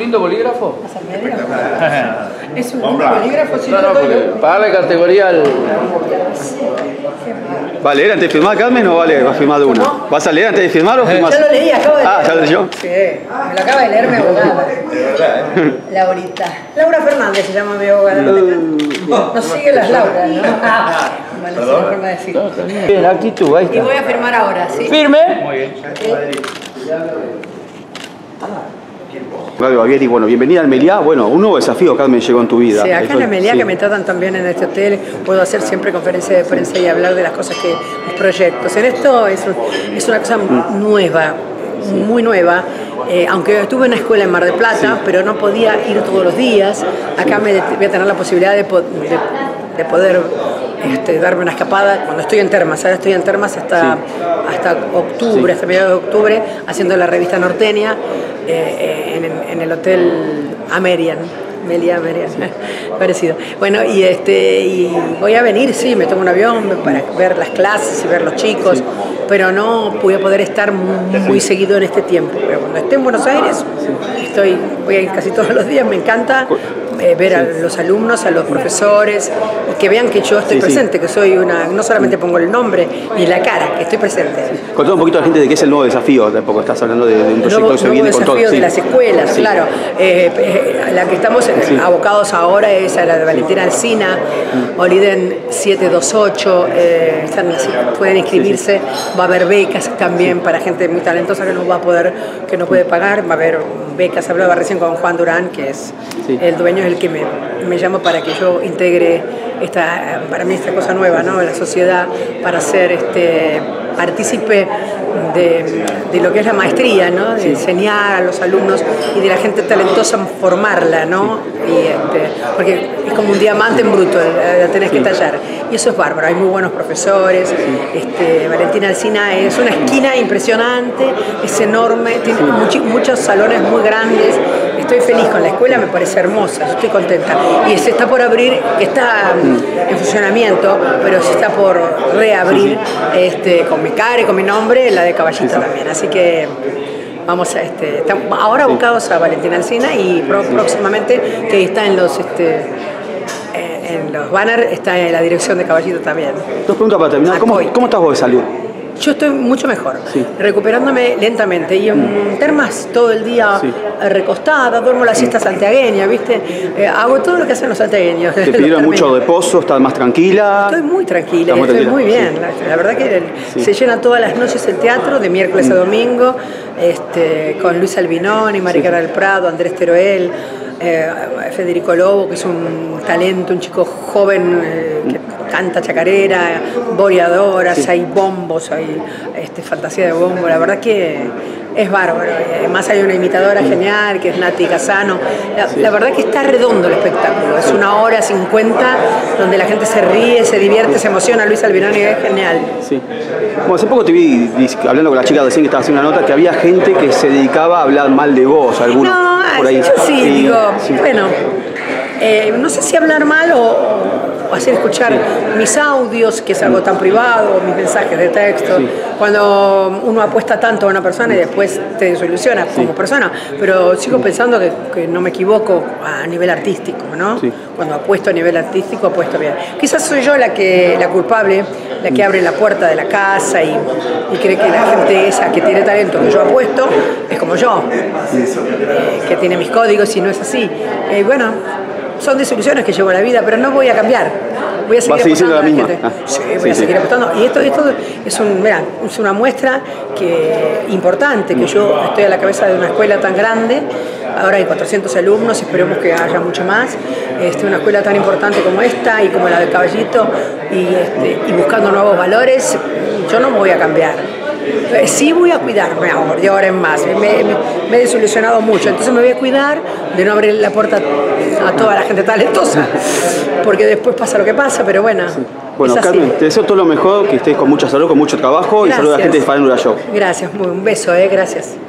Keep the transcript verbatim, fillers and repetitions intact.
lindo bolígrafo? Es un lindo bolígrafo, si no, no, porque pagarle categoría al... ¿Va a leer antes de firmar, Carmen, o vale, va a firmar de uno? ¿Cómo? ¿Vas a leer antes de firmar o firmás? Ya lo leí, acabo de leer. Ah, ¿ya lo leyó? Sí, me lo acaba de leer mi abogada. Laurita. Laura Fernández se llama mi abogada. Nos sigue las Lauras, ¿no? Ah, bueno, es una forma de decir. Bien, la actitud, ahí está. Y voy a firmar ahora, ¿sí? ¿Firme? Muy bien. Radio Bavieri, bueno, bienvenida al Meliá. Bueno, un nuevo desafío, Carmen, llegó en tu vida. Sí, acá Eso, en el Meliá, sí. que me tratan tan bien en este hotel, puedo hacer siempre conferencias de prensa y hablar de las cosas que, mis proyectos. En esto es, un, es una cosa nueva, muy nueva. Eh, aunque estuve en una escuela en Mar del Plata, sí, pero no podía ir todos los días. Acá me, voy a tener la posibilidad de, de, de poder este, darme una escapada cuando estoy en Termas. Ahora estoy en Termas hasta, sí, hasta octubre, sí, hasta mediados de octubre, haciendo la revista norteña eh, en, en el Hotel Amerian. Meliá, Meliá, sí, parecido. Bueno, y este y voy a venir, sí, me tomo un avión para ver las clases y ver los chicos, sí, pero no voy a poder estar muy, muy seguido en este tiempo. Pero cuando esté en Buenos Aires, estoy, voy a ir casi todos los días, me encanta eh, ver a los alumnos, a los profesores, y que vean que yo estoy sí, presente, sí, que soy una, no solamente pongo el nombre ni la cara, que estoy presente. Contá un poquito a la gente de qué es el nuevo desafío, tampoco estás hablando de, de un proyecto nuevo, que se viene con todo. El nuevo desafío de sí, las escuelas, sí, claro. Eh, eh, la que estamos sí, abocados ahora es a la de Valentina Alsina, mm, Oliden siete dos ocho, eh, están, pueden inscribirse, sí, sí, va a haber becas también para gente muy talentosa que no va a poder, que no puede pagar, va a haber becas. Hablaba recién con Juan Durán, que es sí, el dueño, es el que me, me llama para que yo integre esta, para mí esta cosa nueva, ¿no?, la sociedad, para ser este partícipe de, de lo que es la maestría, ¿no?, de sí, enseñar a los alumnos y de la gente talentosa formarla, ¿no? Sí. Y este, porque es como un diamante en bruto, la tenés sí, que tallar. Y eso es bárbaro, hay muy buenos profesores. Sí. Este, Valentina Alsina es una esquina impresionante, es enorme, tiene much, muchos salones muy grandes. Estoy feliz con la escuela, me parece hermosa, estoy contenta. Y se está por abrir, está en funcionamiento, pero se está por reabrir este, con mi cara y con mi nombre, la de Caballito también. Así que vamos a, este, estamos ahora abocados a Valentina Alsina y pro, próximamente, que está en los, este, en los banners, está en la dirección de Caballito también. Dos preguntas para terminar. ¿Cómo, ¿Cómo estás vos de salud? Yo estoy mucho mejor, sí, recuperándome lentamente y en mm. Termas todo el día sí, recostada, duermo la siesta santiagueña, ¿viste? Eh, hago todo lo que hacen los santiagueños. ¿Te pidieron mucho reposo? ¿Estás más tranquila? Estoy muy tranquila, muy estoy tranquila? muy bien. Sí. La, la verdad que el, sí, se llena todas las noches el teatro, de miércoles mm. a domingo, este, con Luis Albinoni, Maricara sí, del Prado, Andrés Teroel, eh, Federico Lobo, que es un talento, un chico joven eh, que canta chacarera, boreadoras, sí, hay bombos, hay este, fantasía de bombo, la verdad que es bárbaro. Además hay una imitadora genial que es Nati Casano. La, sí, la verdad que está redondo el espectáculo, es una hora cincuenta donde la gente se ríe, se divierte, se emociona. Luis Albinoni es genial. Sí. Bueno, hace poco te vi hablando con la chica recién que estaba haciendo una nota que había gente que se dedicaba a hablar mal de vos, algunos no, por ahí. Yo sí, sí, digo, sí, bueno, eh, no sé si hablar mal o, o hacer escuchar sí, mis audios, que es algo tan privado, mis mensajes de texto, sí, cuando uno apuesta tanto a una persona y después te desilusiona sí, como persona, pero sigo pensando que, que no me equivoco a nivel artístico, ¿no? Sí. Cuando apuesto a nivel artístico, apuesto bien. Quizás soy yo la que la culpable, la que abre la puerta de la casa y, y cree que la gente esa que tiene talento que yo apuesto es como yo, eh, que tiene mis códigos y no es así. Y eh, bueno, son desilusiones que llevo a la vida, pero no voy a cambiar. Voy a seguir apostando a la, la gente. Ah, sí, voy sí, a seguir sí. apostando. Y esto, esto es, un, mirá, es una muestra que, importante, que yo estoy a la cabeza de una escuela tan grande. Ahora hay cuatrocientos alumnos, esperemos que haya mucho más. Este, una escuela tan importante como esta y como la de Caballito, y, este, y buscando nuevos valores, yo no me voy a cambiar. Sí voy a cuidarme ahora, de ahora en más. Me, me, me he desilusionado mucho, entonces me voy a cuidar de no abrir la puerta a toda la gente talentosa, porque después pasa lo que pasa, pero bueno. Sí. Bueno, Carmen, te deseo todo lo mejor, que estés con mucha salud, con mucho trabajo. Gracias. Y saluda a la gente de Farándula Show. Gracias, un beso, eh, gracias.